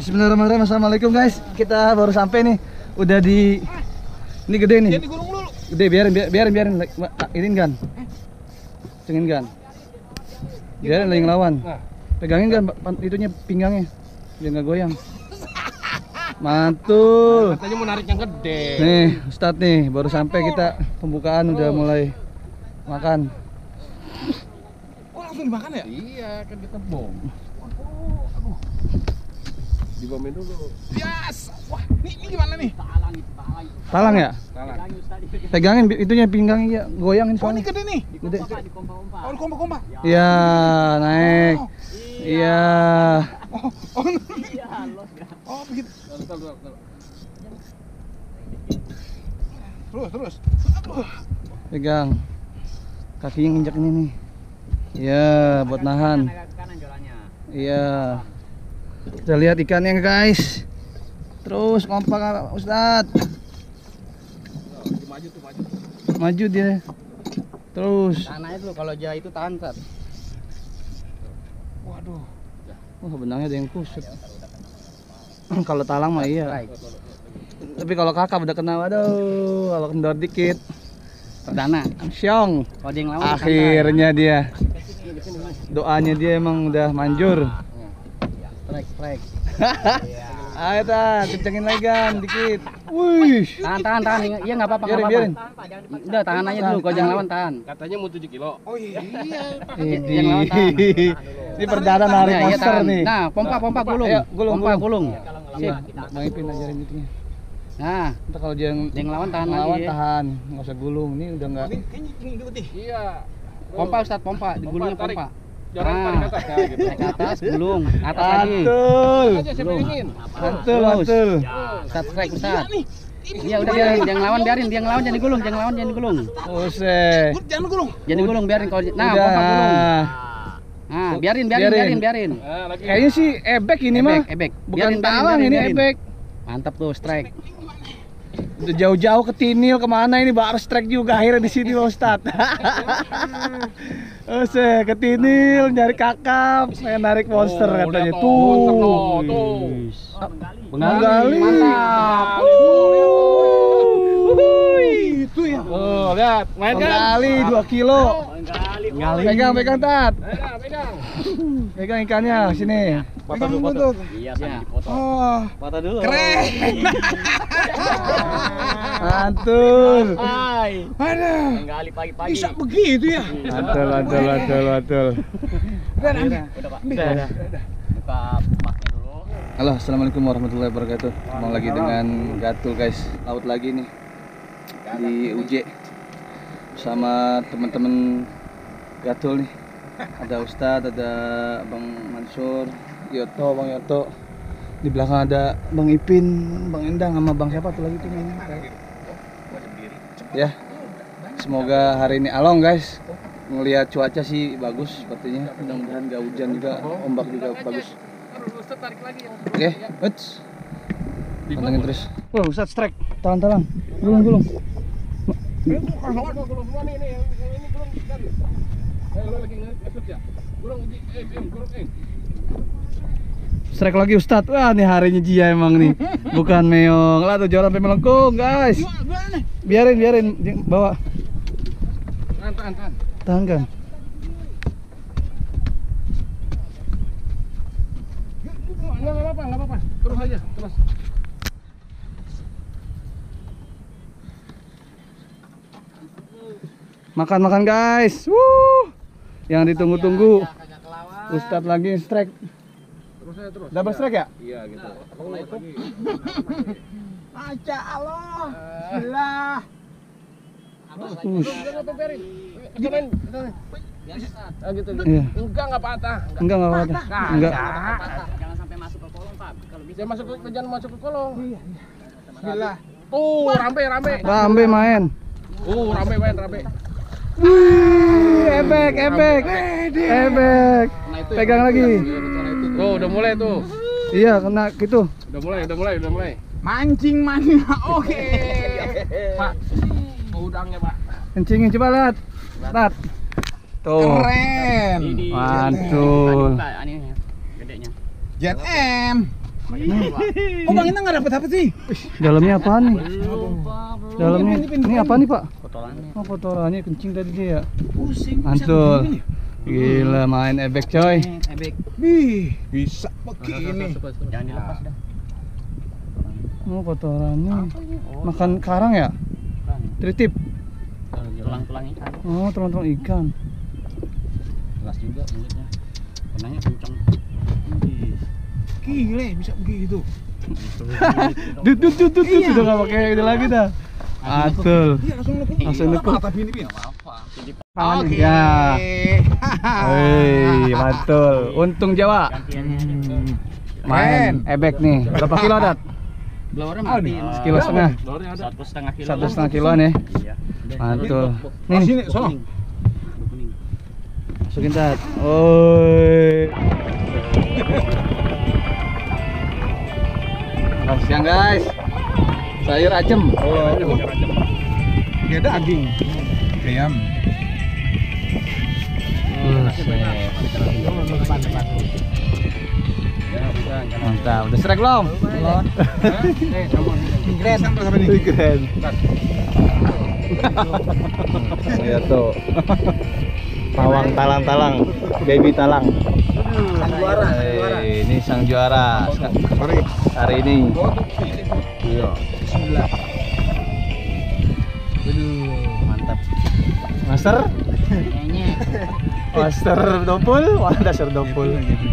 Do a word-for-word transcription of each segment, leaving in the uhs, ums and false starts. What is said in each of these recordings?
Bismillahirrahmanirrahim. Assalamualaikum guys. Kita baru sampai nih. Udah di ini gede nih. Jadi gulung dulu. Gede, biarin biarin biarin. Ini kan. Cengin kan. Biarin lagi ngelawan. Pegangin kan itunya pinggangnya. Biar nggak goyang. Mantul. Katanya mau narik yang gede. Nih, Ustadz nih baru sampai kita pembukaan udah mulai makan. Oh, langsung dimakan ya? Iya, kan kita bom. Aduh. Dibomin dulu. Yes. Wah, ini, ini gimana nih? Talang itu, talang. Talang ya? Talang. Pegangin itunya pinggangnya ya, goyangin Oh, soalnya. ini gede nih. Gede. Di kompa-kompa. Oh, kompak-kompak. Iya, naik. Oh. Iya. Oh, oh. Iya, los kan. Oh, begitu. Terus, terus. Aduh. Pegang. Kakinya nginjak ini nih. Iya, buat nahan. Kanan jalannya. Iya. Kita lihat ikannya guys. Terus kompak Ustadz. Maju tuh, maju. Maju dia. Terus. Tahan aja dulu, kalau dia itu tahan, Tat. Waduh. Wah, benangnya ada yang kusut. Kalau talang mah iya. Tapi kalau kakak udah kena, waduh, kalau kendor dikit. Perdana. Syong. Kalau dia yang lawan Akhirnya dia. Doanya dia emang udah manjur. strike, strike. Ayo Tan, kencengin lagi kan dikit. Wih. Tahan, tahan, tahan. Iya enggak apa-apa, Biarin, enggak biarin. apa-apa. Udah, tahan aja dulu, kalau jangan lawan tahan. Katanya mau tujuh kilo. Oh iya. Ini. Yang lawan tahan. Ini perdana narik Nah, iya, monster tahan. nih. Nah, pompa, pompa gulung. Ayo, gulung, Pompa gulung. gulung. Sip. Bang Ipin ajarin itunya. Nah, Ntar kalau dia yang yang lawan tahan lawan lagi. tahan, nggak usah gulung. Ini udah nggak. Kayaknya ini ikut nih. Iya. Pompa Ustaz, pompa, digulungnya tarik. pompa. Jangan tarik ke atas ya gitu. Naik ke atas, gulung, atas lagi. Mantul. Aja saya Belum. pengen. Mantul, Terus. mantul. Ustaz, strike Ustaz. Nih. Iya udah biarin, jangan lawan biarin, dia ngelawan jangan digulung, jangan lawan jangan digulung. Buset. Gua jangan gulung. Jangan digulung, biarin kalau nah Udah. pompa gulung. Nah, biarin, biarin, Biarin. biarin, biarin. Nah, lagi. Kayaknya sih ebek ini mah. Ebek, ebek. Bukan Biarin, biarin, talang biarin, ini biarin. ebek. Mantap tuh strike. Udah jauh-jauh ke Tinil kemana ini baru strike juga akhirnya di sini loh Ustadz. Ose ke Tinil nyari kakap, saya narik monster Oh, katanya udah tuh. monster tuh, tuh. Bengali. Mantap. Wuhui. Itu ya. Oh, lihat, main kan? Bengali dua kilo. Bengali. Pegang, pegang Tat. Pegang, pegang. Pegang ikannya sini. Foto dulu, foto. Iya, sambil dipoto. Oh, Foto dulu. keren. Mantul. Hai. Aduh. Bengali pagi-pagi. Bisa begitu ya? Mantul, mantul, mantul, mantul. Dan ambil. Udah, Pak. Udah, udah. Buka paknya dulu. Halo, assalamualaikum warahmatullahi wabarakatuh. Ketemu lagi dengan Gatul guys, laut lagi nih di U J sama teman-teman Gatul nih. Ada Ustadz, ada Bang Mansur, Yoto, Bang Yoto. Di belakang ada Bang Ipin, Bang Endang sama Bang siapa tuh lagi tuh namanya? Ya, semoga hari ini along guys. Ngelihat cuaca sih bagus sepertinya. Mudah-mudahan gak hujan juga, ombak juga bagus. Oke, uts. Pantengin terus. Wah, Ustadz strike. Tahan-tahan. Gulung-gulung. Strike lagi Ustadz. Wah, nih harinya Jia emang nih. Bukan meong. Lah tuh jualan sampai melengkung, guys. Biarin, biarin bawa. Tahan, tahan, tahan. Tahan kan. Enggak apa-apa, enggak apa-apa. Terus aja, terus. Makan-makan guys. Wuh. Yang ditunggu-tunggu. Ustadz lagi strike. Terus aja, terus. Double strike ya? Iya, gitu. Aja Allah. Bismillah. Ush. Gituin, gituin. Ah, gitu, gitu. Iya. Enggak, enggak patah. Enggak, enggak apa-apa. Enggak. Jangan sampai masuk ke kolong, Pak. Kalau bisa Jangan masuk ke jangan masuk ke kolong. Iya, Bismillah. Tuh, rambe, rambe. Rambe main. Uh, rambe main, rambe. Wih, ebek, ebek. Ebek. Nah, itu Pegang ya, lagi. itu ya, bicara itu. Tuh, udah mulai tuh. Iya, kena gitu. Udah mulai, udah mulai, udah mulai. Mancing mania, oke. Pak, udangnya, Pak. Kencingin coba lihat. Lihat. Tuh. Keren. Mantul. Pak, ini gedenya. Jet M. Oh Bang Inang nggak dapet apa sih? Dalamnya apaan nih? Dalamnya Ini, ini, ini apa nih Pak? Kotorannya. Oh kotorannya kencing tadi dia ya. Pusing. Mantul. Gila main ebek coy. Ebek. Bih, bisa begini. Jangan dilepas dah. Oh kotorannya. Makan karang ya? Tritip. Tulang-tulang ikan. Oh tulang-tulang ikan. Keras juga mulutnya. Benangnya kencang. Gile, bisa begitu. Dut dut dut dut dut. Udah nggak pakai itu lagi dah. Atul. Iya langsung nekuk. Langsung nekuk. Tapi ini Bin. Apa? Oke. Ya. Wih, mantul. Untung Jawa. Gantiannya. Main ebek nih. Berapa kilo dat? Blowernya Ah, mati. nih. Sekilo setengah. Satu setengah kilo. Satu setengah kiloan ya. Iya. Mantul. Nih, Nih, sini, sono. masukin dat. Oi. Makan siang guys. Sayur acem. Oh, dia daging. Ayam. Mantap. Udah serek belum? Belum. Keren sampai sampai ini. Keren. Saya tuh. Pawang talang-talang, baby talang. Sang juara, sang juara. Hey, ini sang juara Sorry. hari ini. Iya. Bismillah. Aduh, mantap. Master? Kayaknya. Master dompul? Wah, dasar dompul.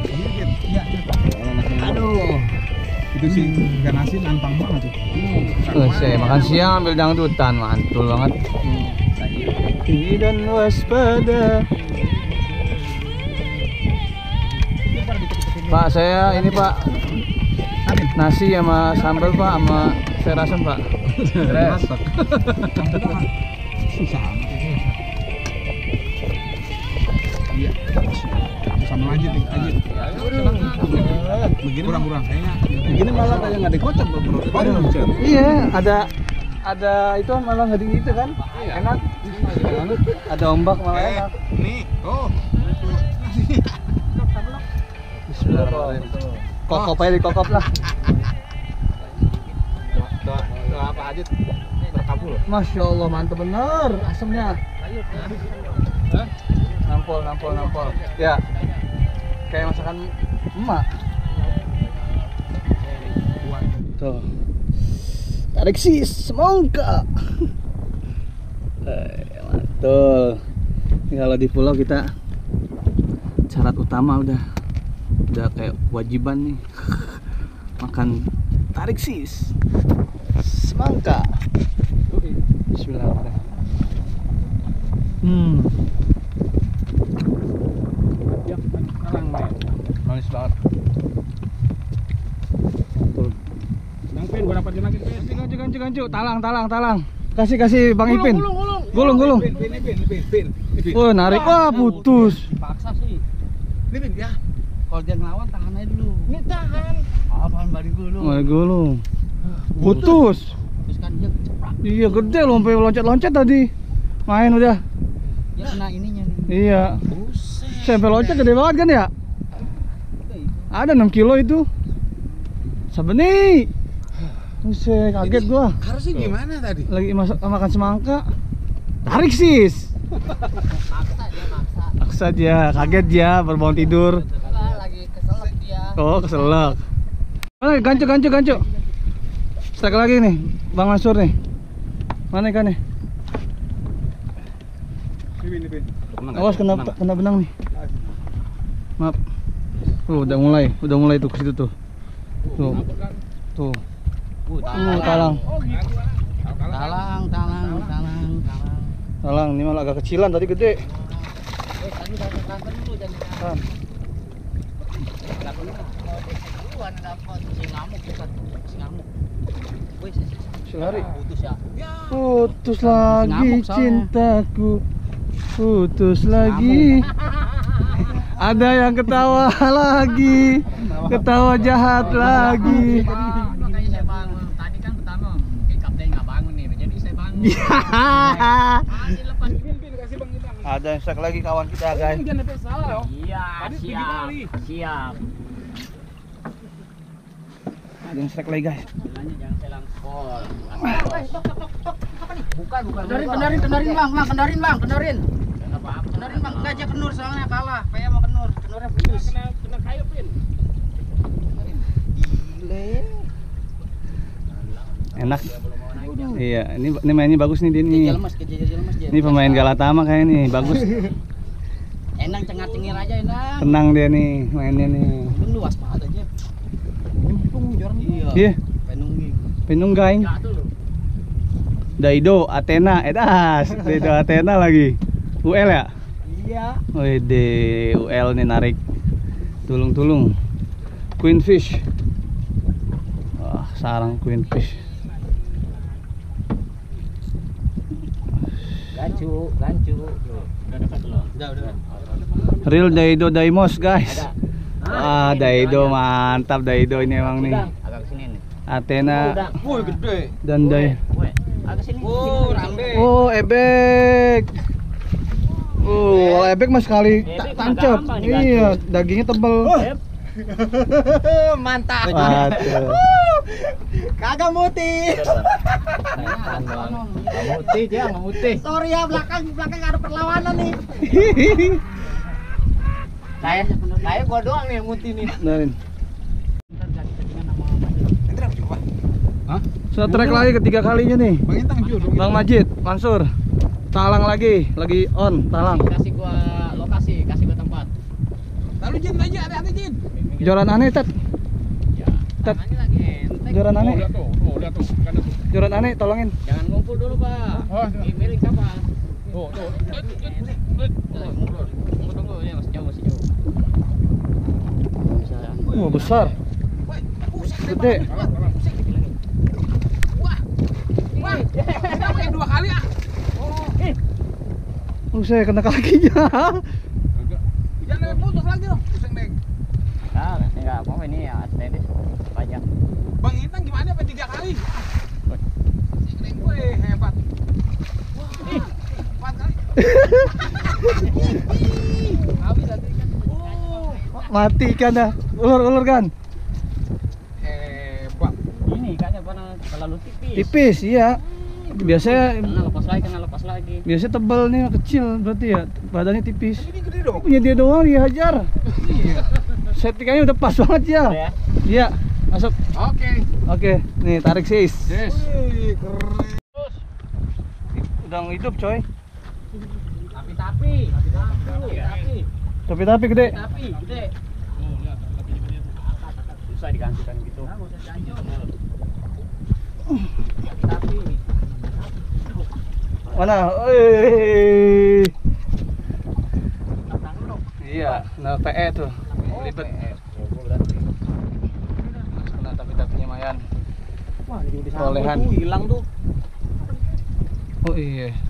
Aduh. Itu sih ikan asin antang banget tuh. Oh, saya makan siang ambil dangdutan, mantul banget. Tinggi dan waspada. Pak, saya ini Pak nasi sama sambal Pak, sama sayur asam Pak. Masak. Sama. Iya. Sama lanjut nih, lanjut. Begini kurang-kurang kayaknya. Begini malah kayak nggak dikocok bro. Iya, ada ada itu malah nggak gitu kan? Enak. Ada ombak malah Eh, enak. nih, oh. Bismillahirrahmanirrahim. Kokop aja dikokop lah. Doa, doa apa aja terkabul. Masya Allah mantep bener asamnya. Nampol, nampol, nampol. Ya, kayak masakan emak. Tuh. Tarik sis, semangka. Eh, mantul. Ini kalau di pulau kita syarat utama udah udah kayak kewajiban nih. Makan tarik sis, semangka. Bismillahirrahmanirrahim. Hmm. Ya, kalang main. Manis banget. Tuh. Bang Pin, gua dapatin lagi Pin. Gancu, gancu, gancu, talang, talang, talang. Kasih, kasih Bang Ipin. Gulung, gulung, Gulung, gulung. Pin, Pin, Pin, Pin, Pin, Pin. Oh, narik. Wah, putus. Paksa sih. Ini Pin, ya. Kalau dia ngelawan tahan aja dulu. Ini tahan. Apaan balik dulu? Oh, gulung. Putus. Terus kan dia ceprak. Iya, gede loh, sampai loncat-loncat tadi. Main udah. Dia kena ininya nih. Iya. Sampai loncat gede banget kan ya? Ada enam kilo itu. Sabeni. Buset, kaget gua. Harusnya gimana tadi? Lagi masak makan semangka. Tarik sis. Maksa dia maksa. Maksa dia, kaget dia baru bangun tidur. Enggak, lagi keselak dia. Oh, keselak. Mana gancu gancu gancu. Stek lagi nih, Bang Mansur nih. Mana ikannya? Ini Pin, ini Pin. Awas kena kena benang nih. Maaf. Tuh, udah mulai, udah mulai tuh ke situ tuh. Tuh. Tuh. Uh, Uh, talang. Oh, gitu. Talang, talang, talang, talang. Talang, ini malah agak kecilan tadi gede. Eh, tadi udah transfer dulu jangan Kan. duluan dapat si ngamuk bukan si ngamuk. Wih, Si lari. putus ya. Putus lagi Ngamuk soalnya. cintaku. Putus lagi. Ada yang ketawa lagi. Ketawa jahat lagi. Makanya saya bangun. Tadi kan pertama mungkin kapten nggak bangun nih, jadi saya bangun. Masih lepas. Pin, Pin, kasih Bang Inang. Ada yang stek lagi kawan kita guys. Jangan sampai salah loh. Iya, Tadi tiga siap. kali. Siap. Jangan strike lagi guys. Bilangnya jangan selang pol. Bukan, bukan. Kendarin, kendarin, kendarin bang, bang, kendarin bang, kendarin. Apa-apa. Kendarin bang, gajah kenur soalnya kalah. P M mau kenur, kenurnya putus. Kena kena kayu pin. Gile. Enak. Iya, ini ini mainnya bagus nih dia nih. Gajah lemas, gajah lemas dia. Ini pemain Galatama kayaknya nih, bagus. Enang cengar-cengir aja enang. Tenang dia nih mainnya nih. Ini luas banget aja. Untung jorang. Iya. Iya, Penungging. penunggaing. Enggak tuh. Daido, Athena, edas. Daido Athena lagi. U L ya? Iya. Wede, U L nih narik. Tulung-tulung. Queenfish. Wah, sarang queenfish. Gancu, gancu. Udah dekat belum? Udah, udah. Real Daido Daimos guys. Ada. Wah, Daido mantap Daido ini emang nih. Agak kesini nih. Athena Woi, gede. dan Dai. Woi, agak sini. Oh, rambe. Oh, ebek. Oh, ebek mah sekali Ebek ta- mah tancap. gampang Iya, dagingnya tebel. Mantap. Waduh. Kagak muti. Mutih dia, nggak mutih. Sorry ya, belakang belakang ada perlawanan nih. Kayak kayak gua doang nih yang mutih nih. Benerin. Setrek lagi ketiga kalinya nih. Bang Intang juga dong. Bang Majid, Mansur. Talang lagi, lagi on, talang. Kasih gua lokasi, kasih gua tempat. Lalu Jin aja, ada-ada Jin. Joran aneh, Tat. Ya. Tat. Tangannya lagi enteng. Joran Oh, aneh. lihat tuh, tuh, lihat tuh, kan tuh. Joran aneh, tolongin. Jangan ngumpul dulu, Pak. Oh, Di miring siapa? Tuh, tuh. Tunggu, tunggu, tunggu, ya masih jauh, masih jauh. Bisa. Wah, besar. Gede. Wah, kita pakai dua kali ah. Oh, saya kena kakinya. Agak. Jangan putus lagi dong, pusing Neng. Nah, enggak apa-apa ini ya, tenis pajak. Bang Intang gimana apa tiga kali? Neng gue hebat. Wah, empat kali. Habis tadi kan. Oh, Mati ikan dah. Ulur-ulur kan. hebat. Ini ikannya pernah terlalu tipis. Tipis, iya. Biasanya Kena lepas lagi, kena lepas lagi. biasanya tebal nih, kecil berarti ya. Badannya tipis. Ini gede dong. Punya dia doang dihajar. Iya. Settingannya udah pas banget ya. Udah ya? Iya, masuk. Oke. Oke, nih tarik sis. Yes. Wih, keren. Udang hidup coy. Tapi-tapi, tapi-tapi, tapi, Tapi-tapi gede. tapi, gede. Susah digantikan gitu. Tapi, Mana? Wih. Iya, nah P E tuh. Ribet. Kena tapi-tapinya Mayan. Wah, jadi udah Perolehan. hilang tuh. Oh iya.